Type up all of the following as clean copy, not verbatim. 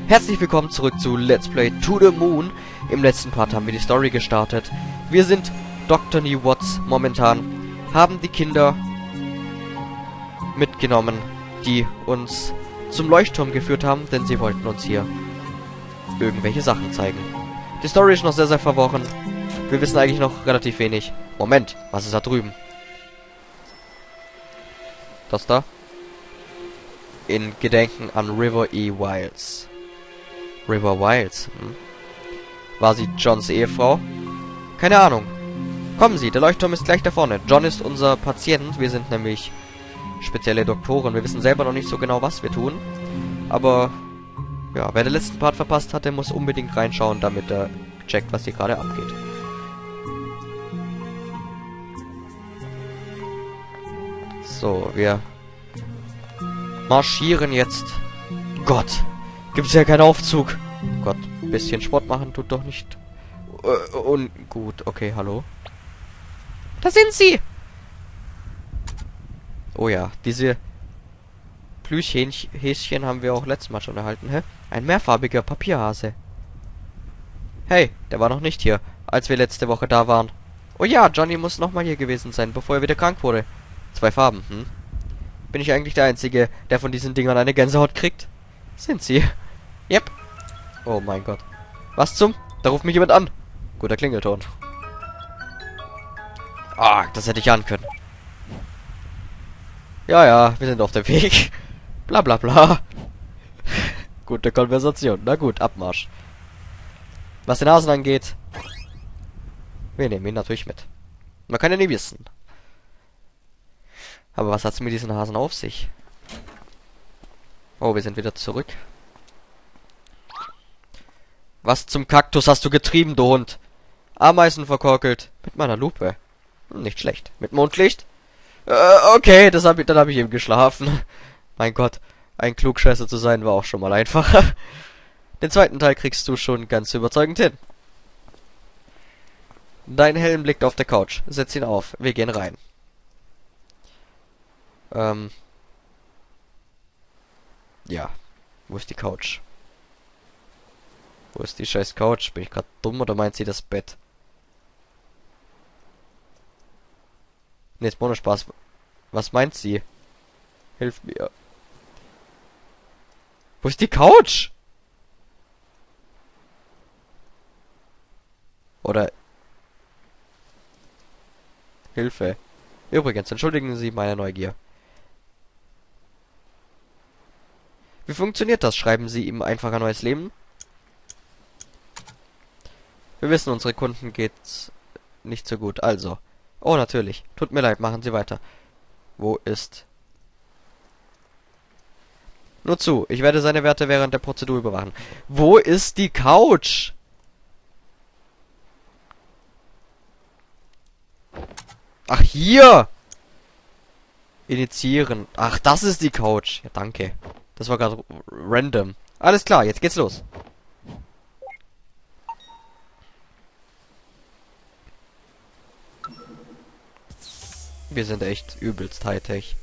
Herzlich willkommen zurück zu Let's Play To The Moon. Im letzten Part haben wir die Story gestartet. Wir sind Dr. Nee Watts momentan, haben die Kinder mitgenommen, die uns zum Leuchtturm geführt haben, denn sie wollten uns hier irgendwelche Sachen zeigen. Die Story ist noch sehr, sehr verworren. Wir wissen eigentlich noch relativ wenig. Moment, was ist da drüben? Das da? In Gedenken an River E. Wiles. River Wiles, War sie Johns Ehefrau? Keine Ahnung. Kommen Sie, der Leuchtturm ist gleich da vorne. John ist unser Patient. Wir sind nämlich spezielle Doktoren. Wir wissen selber noch nicht so genau, was wir tun. Aber, ja, wer den letzten Part verpasst hat, der muss unbedingt reinschauen, damit er checkt, was hier gerade abgeht. So, wir marschieren jetzt. Gott, gibt's ja keinen Aufzug. Gott, ein bisschen Sport machen tut doch nicht. Und gut, okay, hallo. Da sind sie! Oh ja, diese Plüschhäschen haben wir auch letztes Mal schon erhalten, hä? Ein mehrfarbiger Papierhase. Hey, der war noch nicht hier, als wir letzte Woche da waren. Oh ja, Johnny muss nochmal hier gewesen sein, bevor er wieder krank wurde. 2 Farben, Bin ich eigentlich der Einzige, der von diesen Dingern eine Gänsehaut kriegt? Sind sie? Yep. Oh mein Gott. Was zum? Da ruft mich jemand an. Guter Klingelton. Ah, das hätte ich ahnen können. Ja, ja, wir sind auf dem Weg. Bla bla bla. Gute Konversation. Na gut, Abmarsch. Was den Hasen angeht, wir nehmen ihn natürlich mit. Man kann ja nie wissen. Aber was hat's mit diesen Hasen auf sich? Oh, wir sind wieder zurück. Was zum Kaktus hast du getrieben, du Hund? Ameisen verkorkelt. Mit meiner Lupe. Nicht schlecht. Mit Mondlicht? Okay, dann hab ich eben geschlafen. Mein Gott, ein Klugscheißer zu sein war auch schon mal einfacher. Den zweiten Teil kriegst du schon ganz überzeugend hin. Dein Helm liegt auf der Couch. Setz ihn auf. Wir gehen rein. Ja. Wo ist die Couch? Wo ist die scheiß Couch? Bin ich gerade dumm oder meint sie das Bett? Ne, ist ohne Spaß. Was meint sie? Hilf mir. Wo ist die Couch? Oder... Hilfe. Übrigens, entschuldigen Sie meine Neugier. Wie funktioniert das? Schreiben Sie ihm einfach ein neues Leben? Wir wissen, unsere Kunden geht's nicht so gut. Also. Oh, natürlich. Tut mir leid, machen Sie weiter. Wo ist... Nur zu, ich werde seine Werte während der Prozedur überwachen. Wo ist die Couch? Ach, hier! Initiieren. Ach, das ist die Couch. Ja, danke. Das war gerade random. Alles klar, jetzt geht's los. Wir sind echt übelst Hightech.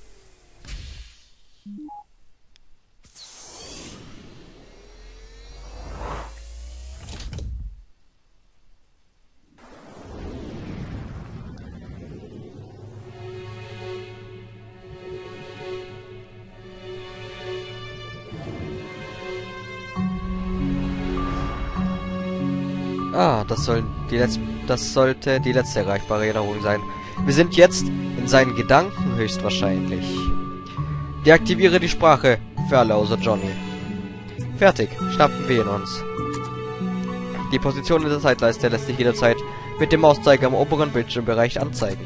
Ah, das sollte die letzte erreichbare Erinnerung sein. Wir sind jetzt in seinen Gedanken höchstwahrscheinlich. Deaktiviere die Sprache für alle außer Johnny. Fertig, starten wir in uns. Die Position in der Zeitleiste lässt sich jederzeit mit dem Mauszeiger am oberen Bildschirmbereich anzeigen.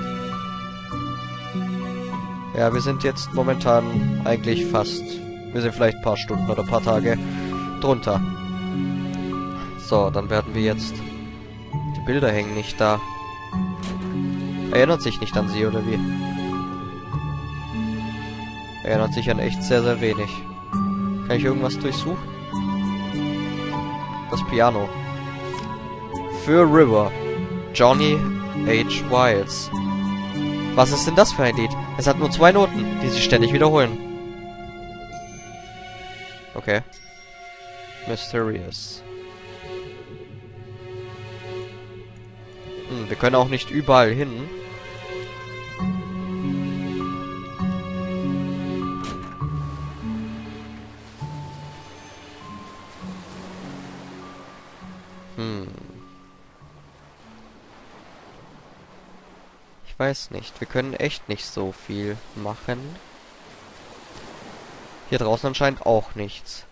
Ja, wir sind jetzt momentan eigentlich fast... Wir sind vielleicht ein paar Stunden oder ein paar Tage drunter. So, dann werden wir jetzt... Die Bilder hängen nicht da. Erinnert sich nicht an sie, oder wie? Erinnert sich an echt sehr, sehr wenig. Kann ich irgendwas durchsuchen? Das Piano. Für River. Johnny H. Wiles. Was ist denn das für ein Lied? Es hat nur 2 Noten, die sich ständig wiederholen. Okay. Mysterious. Wir können auch nicht überall hin. Ich weiß nicht. Wir können echt nicht so viel machen. Hier draußen anscheinend auch nichts.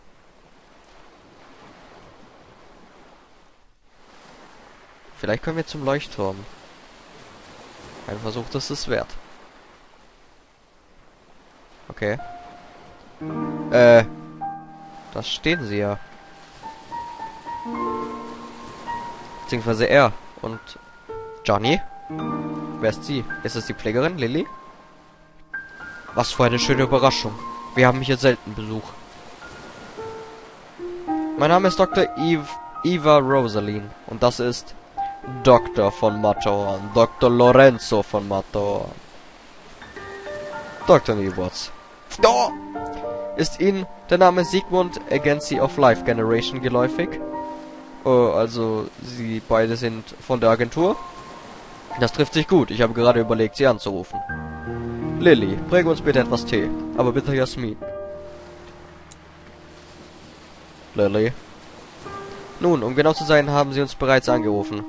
Vielleicht können wir zum Leuchtturm. Ein Versuch, das ist wert. Okay. Das stehen sie ja. Beziehungsweise er und Johnny. Wer ist sie? Ist es die Pflegerin, Lily? Was für eine schöne Überraschung. Wir haben hier selten Besuch. Mein Name ist Dr. Eva Rosaline. Und das ist Dr. von Matterhorn. Dr. Lorenzo von Matterhorn. Dr. Newbots. Oh! Ist Ihnen der Name Sigmund Agency of Life Generation geläufig? Also, Sie beide sind von der Agentur? Das trifft sich gut. Ich habe gerade überlegt, Sie anzurufen. Lily, bring uns bitte etwas Tee. Aber bitte Jasmin. Lily. Nun, um genau zu sein, haben Sie uns bereits angerufen.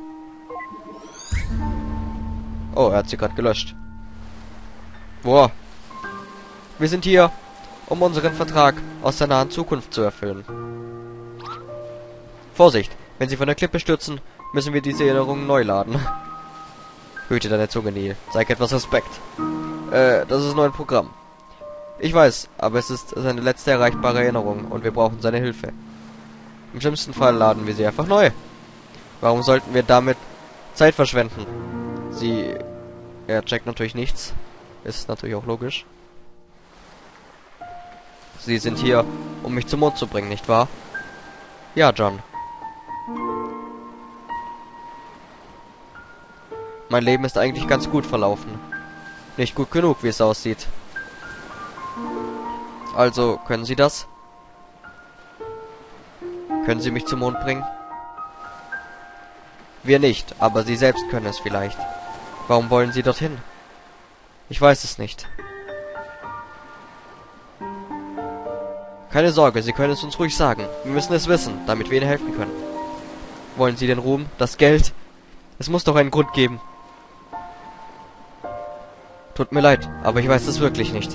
Oh, er hat sie gerade gelöscht. Boah. Wir sind hier, um unseren Vertrag aus der nahen Zukunft zu erfüllen. Vorsicht! Wenn Sie von der Klippe stürzen, müssen wir diese Erinnerungen neu laden. Hüte deine Zunge, Neil. Zeig etwas Respekt. Das ist nur ein Programm. Ich weiß, aber es ist seine letzte erreichbare Erinnerung und wir brauchen seine Hilfe. Im schlimmsten Fall laden wir sie einfach neu. Warum sollten wir damit Zeit verschwenden? Er checkt natürlich nichts. Ist natürlich auch logisch. Sie sind hier, um mich zum Mond zu bringen, nicht wahr? Ja, John. Mein Leben ist eigentlich ganz gut verlaufen. Nicht gut genug, wie es aussieht. Also, können Sie das? Können Sie mich zum Mond bringen? Wir nicht, aber Sie selbst können es vielleicht. Warum wollen Sie dorthin? Ich weiß es nicht. Keine Sorge, Sie können es uns ruhig sagen. Wir müssen es wissen, damit wir Ihnen helfen können. Wollen Sie den Ruhm? Das Geld? Es muss doch einen Grund geben. Tut mir leid, aber ich weiß es wirklich nicht.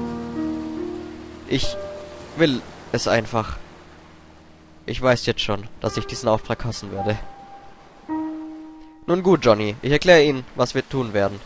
Ich will es einfach. Ich weiß jetzt schon, dass ich diesen Auftrag hassen werde. Nun gut, Johnny, ich erkläre Ihnen, was wir tun werden.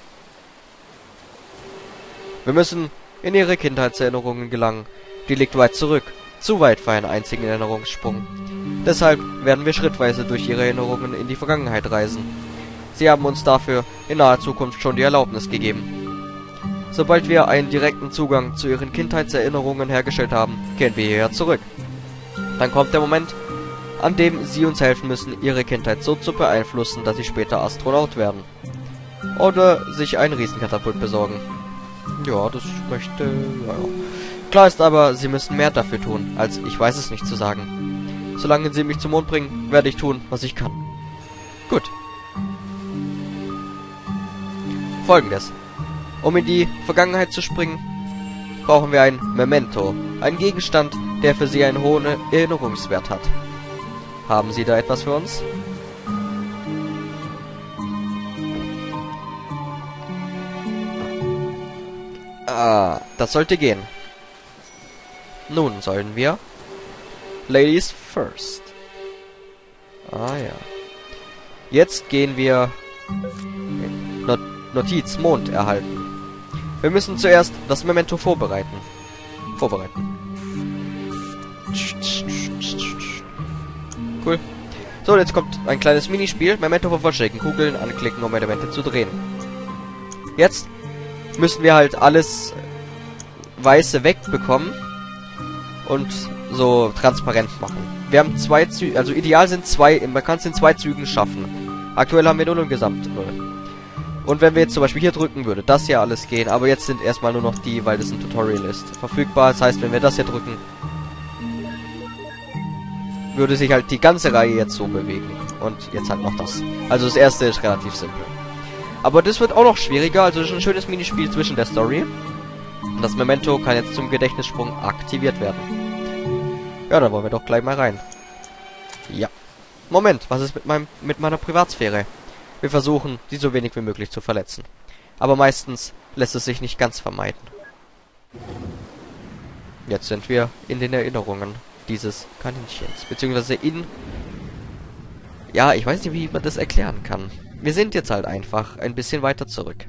Wir müssen in Ihre Kindheitserinnerungen gelangen. Die liegt weit zurück. Zu weit für einen einzigen Erinnerungssprung. Deshalb werden wir schrittweise durch Ihre Erinnerungen in die Vergangenheit reisen. Sie haben uns dafür in naher Zukunft schon die Erlaubnis gegeben. Sobald wir einen direkten Zugang zu Ihren Kindheitserinnerungen hergestellt haben, kehren wir hierher zurück. Dann kommt der Moment, an dem Sie uns helfen müssen, Ihre Kindheit so zu beeinflussen, dass Sie später Astronaut werden. Oder sich einen Riesenkatapult besorgen. Ja, das möchte... Ja. Klar ist aber, Sie müssen mehr dafür tun, als ich weiß es nicht zu sagen. Solange Sie mich zum Mond bringen, werde ich tun, was ich kann. Gut. Folgendes. Um in die Vergangenheit zu springen, brauchen wir ein Memento. Ein Gegenstand, der für Sie einen hohen Erinnerungswert hat. Haben Sie da etwas für uns? Ah, das sollte gehen. Nun sollen wir... Ladies first. Ah ja. Jetzt gehen wir... Notiz Mond erhalten. Wir müssen zuerst das Memento vorbereiten. Cool. So, jetzt kommt ein kleines Minispiel. Memento vervollständigen. Kugeln anklicken, um Elemente zu drehen. Jetzt müssen wir halt alles Weiße wegbekommen und so transparent machen. Wir haben 2 Züge, also ideal sind 2, man kann es in 2 Zügen schaffen. Aktuell haben wir 0 und Gesamt 0. Und wenn wir jetzt zum Beispiel hier drücken, würde das ja alles gehen, aber jetzt sind erstmal nur noch die, weil das ein Tutorial ist, verfügbar. Das heißt, wenn wir das hier drücken, würde sich halt die ganze Reihe jetzt so bewegen. Und jetzt halt noch das. Also das erste ist relativ simpel. Aber das wird auch noch schwieriger, also das ist ein schönes Minispiel zwischen der Story. Und das Memento kann jetzt zum Gedächtnissprung aktiviert werden. Ja, dann wollen wir doch gleich mal rein. Ja. Moment, was ist mit meiner Privatsphäre? Wir versuchen, sie so wenig wie möglich zu verletzen. Aber meistens lässt es sich nicht ganz vermeiden. Jetzt sind wir in den Erinnerungen dieses Kaninchens. Beziehungsweise in... Ja, ich weiß nicht, wie man das erklären kann. Wir sind jetzt halt einfach ein bisschen weiter zurück.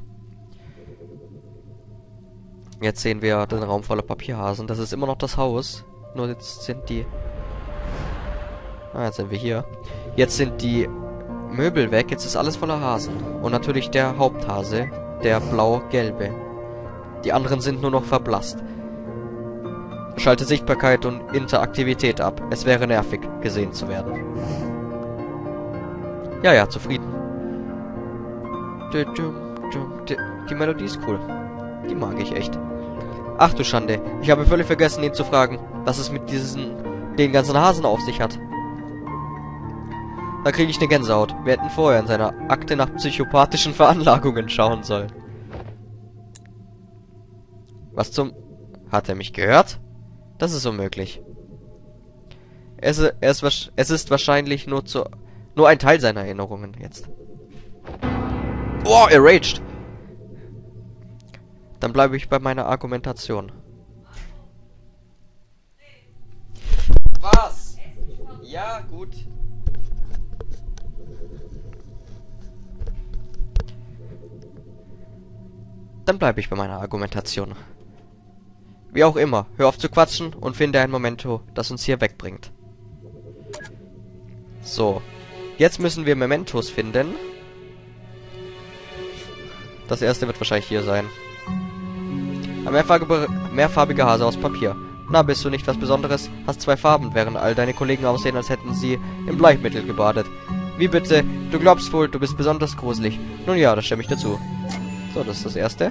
Jetzt sehen wir den Raum voller Papierhasen. Das ist immer noch das Haus. Nur jetzt sind die... Ah, jetzt sind wir hier. Jetzt sind die Möbel weg. Jetzt ist alles voller Hasen. Und natürlich der Haupthase. Der blau-gelbe. Die anderen sind nur noch verblasst. Schalte Sichtbarkeit und Interaktivität ab. Es wäre nervig, gesehen zu werden. Ja, zufrieden. Die Melodie ist cool. Die mag ich echt. Ach du Schande. Ich habe völlig vergessen, ihn zu fragen, was es mit den ganzen Hasen auf sich hat. Da kriege ich eine Gänsehaut. Wir hätten vorher in seiner Akte nach psychopathischen Veranlagungen schauen sollen. Was zum... Hat er mich gehört? Das ist unmöglich. Es ist wahrscheinlich nur ein Teil seiner Erinnerungen jetzt. Oh, er raged. Dann bleibe ich bei meiner Argumentation. Was? Ja, gut. Dann bleibe ich bei meiner Argumentation. Wie auch immer, hör auf zu quatschen und finde ein Memento, das uns hier wegbringt. So. Jetzt müssen wir Mementos finden. Das erste wird wahrscheinlich hier sein. Ein mehrfarbiger Hase aus Papier. Na, bist du nicht was Besonderes? Hast 2 Farben, während all deine Kollegen aussehen, als hätten sie im Bleichmittel gebadet. Wie bitte? Du glaubst wohl, du bist besonders gruselig. Nun ja, das stimme ich dazu. So, das ist das erste.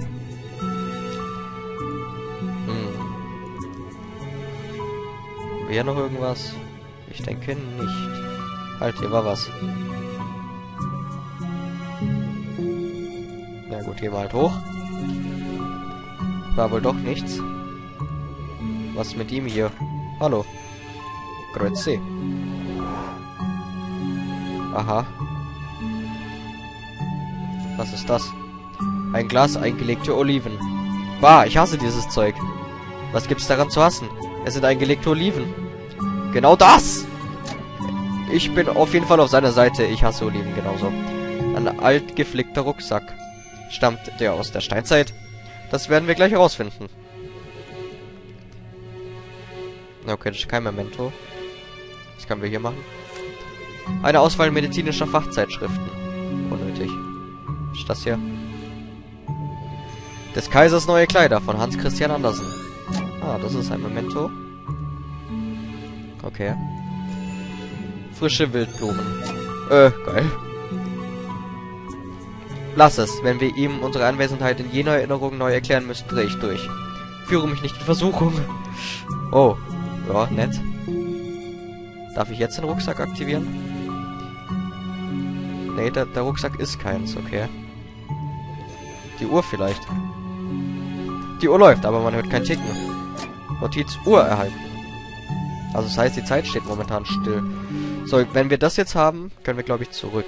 Wäre noch irgendwas? Ich denke nicht. Halt, hier war was. Na gut, gehen wir halt hoch. War wohl doch nichts. Was mit ihm hier? Hallo. Grüezi. Aha. Was ist das? Ein Glas eingelegte Oliven. Bah, ich hasse dieses Zeug. Was gibt's daran zu hassen? Es sind eingelegte Oliven. Genau das! Ich bin auf jeden Fall auf seiner Seite. Ich hasse Oliven genauso. Ein alt geflickter Rucksack. Stammt der aus der Steinzeit? Das werden wir gleich herausfinden. Okay, das ist kein Memento. Was können wir hier machen? Eine Auswahl medizinischer Fachzeitschriften. Unnötig. Was ist das hier? Des Kaisers neue Kleider von Hans Christian Andersen. Ah, das ist ein Memento. Okay. Frische Wildblumen. Geil. Lass es. Wenn wir ihm unsere Anwesenheit in jener Erinnerung neu erklären müssen, drehe ich durch. Führe mich nicht in Versuchung. Oh. Ja, nett. Darf ich jetzt den Rucksack aktivieren? Nee, der Rucksack ist keins, okay. Die Uhr vielleicht. Die Uhr läuft, aber man hört kein Ticken. Notiz Uhr erhalten. Also das heißt, die Zeit steht momentan still. So, wenn wir das jetzt haben, können wir, glaube ich, zurück.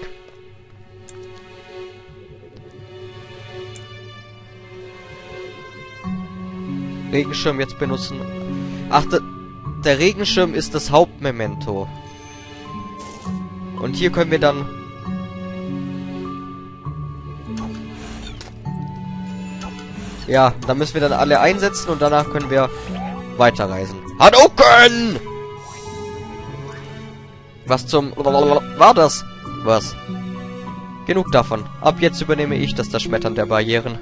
Regenschirm jetzt benutzen. Ach, der Regenschirm ist das Hauptmemento. Und hier können wir dann... Ja, da müssen wir dann alle einsetzen und danach können wir weiterreisen. Hadouken! Was zum... war das? Was? Genug davon. Ab jetzt übernehme ich das Zerschmettern der Barrieren.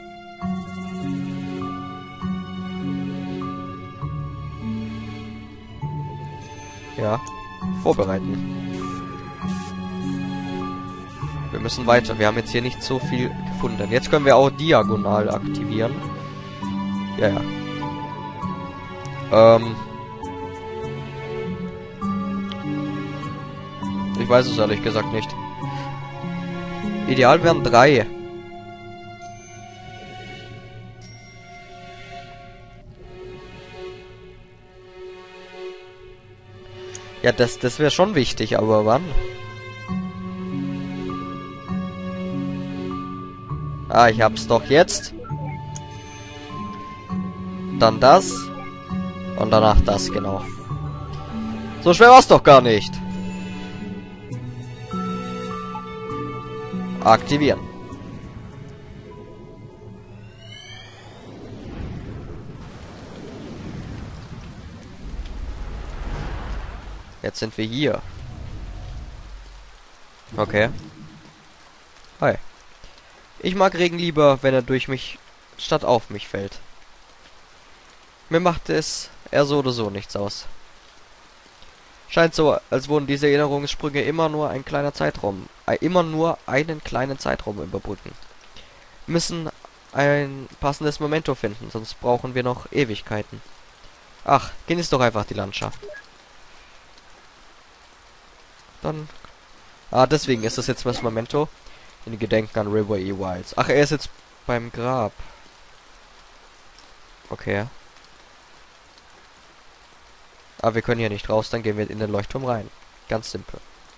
Ja. Vorbereiten. Wir müssen weiter. Wir haben jetzt hier nicht so viel gefunden. Jetzt können wir auch diagonal aktivieren. Ja, ja. weiß es ehrlich gesagt nicht. Ideal wären 3. Ja, das wäre schon wichtig, aber wann? Ah, ich hab's doch jetzt. Dann das. Und danach das, genau. So schwer war's doch gar nicht. Aktivieren. Jetzt sind wir hier. Okay. Hi. Ich mag Regen lieber, wenn er durch mich statt auf mich fällt. Mir macht es eher so oder so nichts aus. Scheint so, als wurden diese Erinnerungssprünge immer nur ein kleiner Zeitraum, immer nur einen kleinen Zeitraum überbrücken. Wir müssen ein passendes Memento finden, sonst brauchen wir noch Ewigkeiten. Ach, genieß doch einfach die Landschaft. Dann... Ah, deswegen ist das jetzt das Memento. In Gedenken an River E. Wilds. Ach, er ist jetzt beim Grab. Okay. Aber wir können hier nicht raus, dann gehen wir in den Leuchtturm rein. Ganz simpel.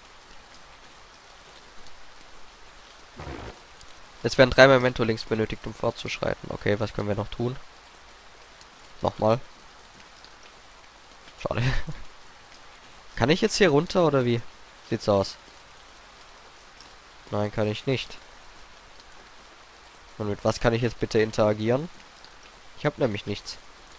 Es werden 3 Memento-Links benötigt, um fortzuschreiten. Okay, was können wir noch tun? Nochmal. Schade. Kann ich jetzt hier runter, oder wie sieht's aus? Nein, kann ich nicht. Und mit was kann ich jetzt bitte interagieren? Ich habe nämlich nichts.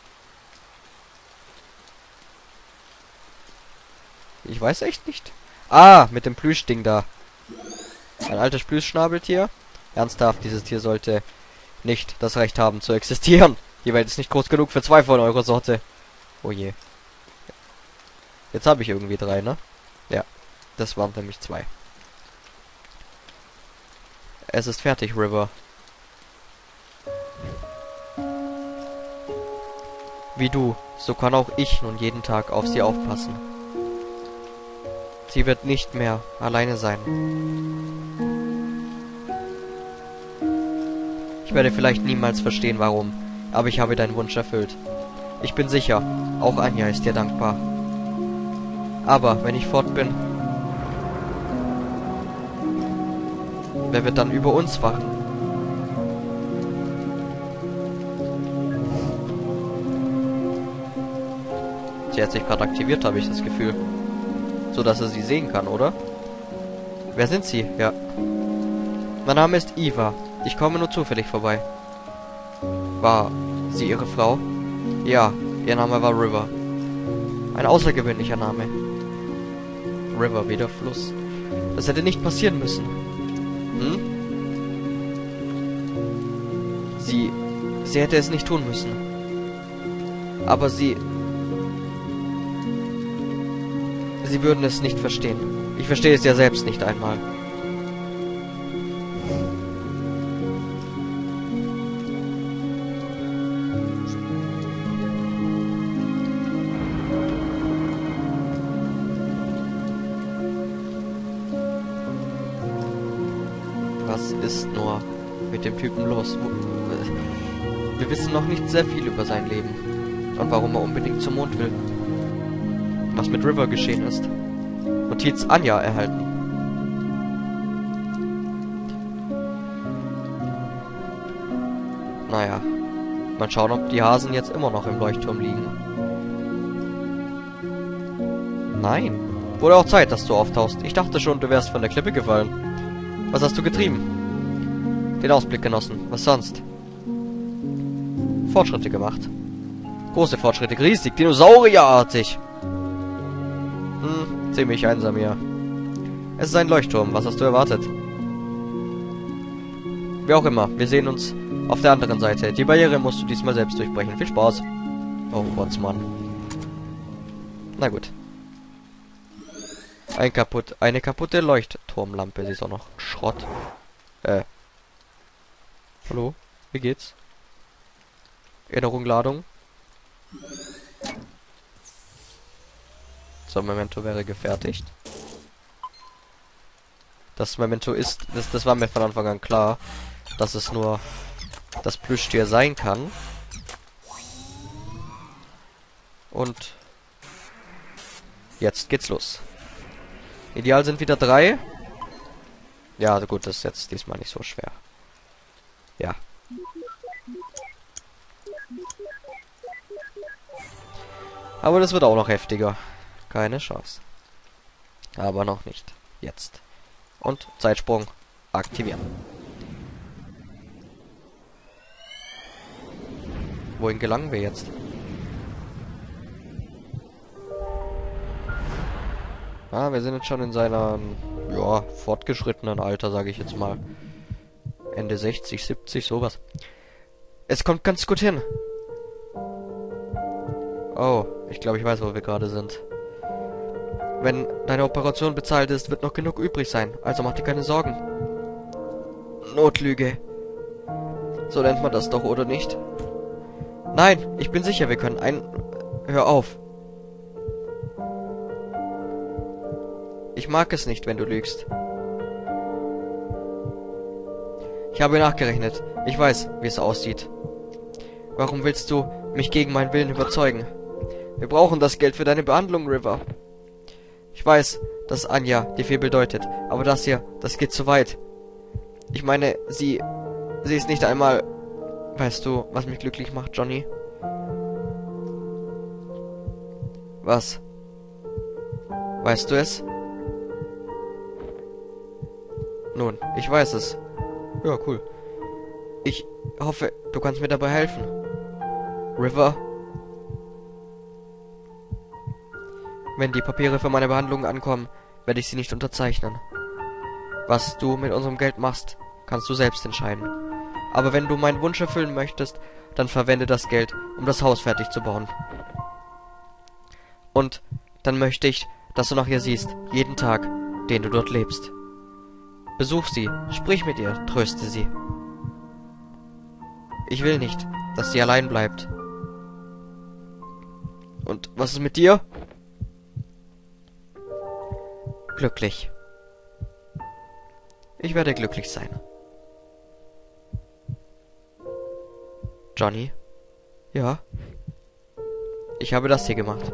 Ich weiß echt nicht. Ah, mit dem Plüschding da. Ein altes Plüschschnabeltier. Ernsthaft, dieses Tier sollte nicht das Recht haben zu existieren. Die Welt ist nicht groß genug für 2 von eurer Sorte. Oh je. Jetzt habe ich irgendwie 3, ne? Ja, das waren nämlich 2. Es ist fertig, River. Wie du, so kann auch ich nun jeden Tag auf sie aufpassen. Sie wird nicht mehr alleine sein. Ich werde vielleicht niemals verstehen, warum, aber ich habe deinen Wunsch erfüllt. Ich bin sicher, auch Anja ist dir dankbar. Aber wenn ich fort bin, wer wird dann über uns wachen? Sie hat sich gerade aktiviert, habe ich das Gefühl. So dass er sie sehen kann, oder? Wer sind Sie? Ja. Mein Name ist Eva. Ich komme nur zufällig vorbei. War sie Ihre Frau? Ja, ihr Name war River. Ein außergewöhnlicher Name. River wie der Fluss. Das hätte nicht passieren müssen. Hm? Sie hätte es nicht tun müssen. Aber Sie würden es nicht verstehen. Ich verstehe es ja selbst nicht einmal. Was ist nur mit dem Typen los? Wir wissen noch nicht sehr viel über sein Leben. Und warum er unbedingt zum Mond will. Was mit River geschehen ist. Notiz Anja erhalten. Naja. Mal schauen, ob die Hasen jetzt immer noch im Leuchtturm liegen. Nein. Wurde auch Zeit, dass du auftauchst. Ich dachte schon, du wärst von der Klippe gefallen. Was hast du getrieben? Den Ausblick genossen. Was sonst? Fortschritte gemacht. Große Fortschritte. Riesig. Dinosaurierartig. Ziemlich einsam hier. Es ist ein Leuchtturm. Was hast du erwartet? Wie auch immer. Wir sehen uns auf der anderen Seite. Die Barriere musst du diesmal selbst durchbrechen. Viel Spaß. Oh, Botsmann. Na gut. Eine kaputte Leuchtturmlampe. Sie ist auch noch Schrott. Hallo? Wie geht's? Erinnerung, Ladung. So, Memento wäre gefertigt. Das Memento ist... Das war mir von Anfang an klar, dass es nur das Plüschtier sein kann. Und jetzt geht's los. Ideal sind wieder 3. Ja, also gut, das ist jetzt diesmal nicht so schwer. Ja. Aber das wird auch noch heftiger. Keine Chance. Aber noch nicht. Jetzt. Und Zeitsprung aktivieren. Wohin gelangen wir jetzt? Ah, wir sind jetzt schon in seinem, ja, fortgeschrittenen Alter, sage ich jetzt mal. Ende 60, 70, sowas. Es kommt ganz gut hin. Oh, ich glaube, ich weiß, wo wir gerade sind. Wenn deine Operation bezahlt ist, wird noch genug übrig sein. Also mach dir keine Sorgen. Notlüge. So nennt man das doch, oder nicht? Nein, ich bin sicher, wir können Hör auf. Ich mag es nicht, wenn du lügst. Ich habe nachgerechnet. Ich weiß, wie es aussieht. Warum willst du mich gegen meinen Willen überzeugen? Wir brauchen das Geld für deine Behandlung, River. Ich weiß, dass Anja dir viel bedeutet, aber das hier, das geht zu weit. Ich meine, sie ist nicht einmal... Weißt du, was mich glücklich macht, Johnny? Was? Weißt du es? Nun, ich weiß es. Ja, cool. Ich hoffe, du kannst mir dabei helfen. River? Wenn die Papiere für meine Behandlung ankommen, werde ich sie nicht unterzeichnen. Was du mit unserem Geld machst, kannst du selbst entscheiden. Aber wenn du meinen Wunsch erfüllen möchtest, dann verwende das Geld, um das Haus fertig zu bauen. Und dann möchte ich, dass du nach ihr siehst, jeden Tag, den du dort lebst. Besuch sie, sprich mit ihr, tröste sie. Ich will nicht, dass sie allein bleibt. Und was ist mit dir? Glücklich. Ich werde glücklich sein. Johnny? Ja? Ich habe das hier gemacht.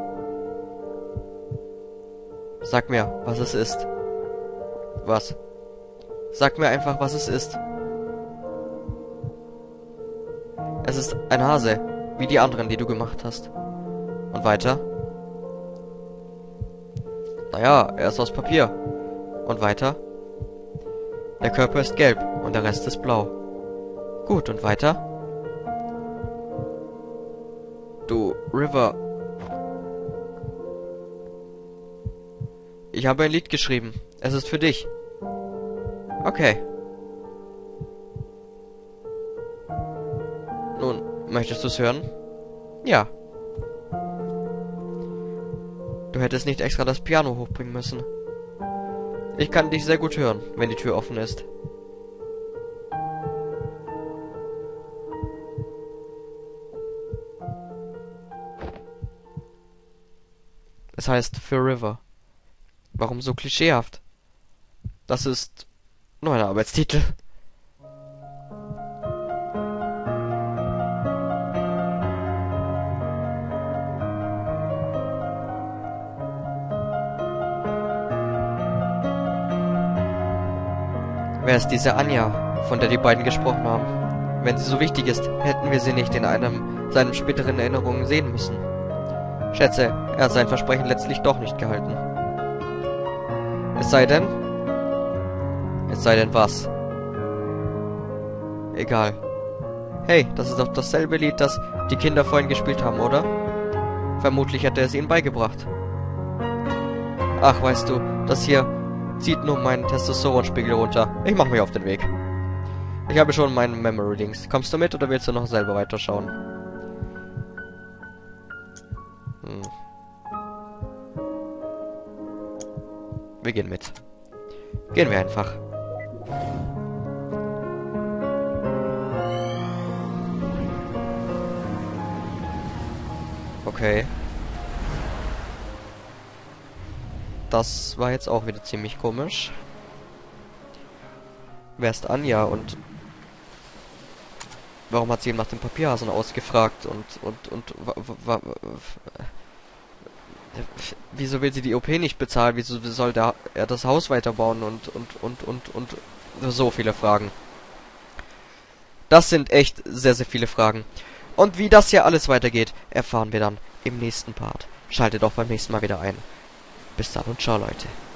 Sag mir, was es ist. Was? Sag mir einfach, was es ist. Es ist ein Hase, wie die anderen, die du gemacht hast. Und weiter? Naja, er ist aus Papier. Und weiter? Der Körper ist gelb und der Rest ist blau. Gut, und weiter? Du, River. Ich habe ein Lied geschrieben. Es ist für dich. Okay. Nun, möchtest du es hören? Ja. Du hättest nicht extra das Piano hochbringen müssen. Ich kann dich sehr gut hören, wenn die Tür offen ist. Es heißt für River. Warum so klischeehaft? Das ist nur ein Arbeitstitel. Wer ist diese Anja, von der die beiden gesprochen haben? Wenn sie so wichtig ist, hätten wir sie nicht in seinen späteren Erinnerungen sehen müssen. Schätze, er hat sein Versprechen letztlich doch nicht gehalten. Es sei denn... Es sei denn was? Egal. Hey, das ist doch dasselbe Lied, das die Kinder vorhin gespielt haben, oder? Vermutlich hat er es ihnen beigebracht. Ach, weißt du, das hier zieht nur meinen Testosteronspiegel runter. Ich mach mich auf den Weg. Ich habe schon meinen Memory-Links. Kommst du mit oder willst du noch selber weiterschauen? Wir gehen mit. Gehen wir einfach. Okay. Das war jetzt auch wieder ziemlich komisch. wer ist Anja und warum hat sie ihn nach dem Papierhasen ausgefragt wieso will sie die OP nicht bezahlen? Wieso soll er das Haus weiterbauen und so viele Fragen. Das sind echt sehr, sehr viele Fragen. Und wie das hier alles weitergeht, erfahren wir dann im nächsten Part. Schaltet auch beim nächsten Mal wieder ein. Bis dann und ciao, Leute.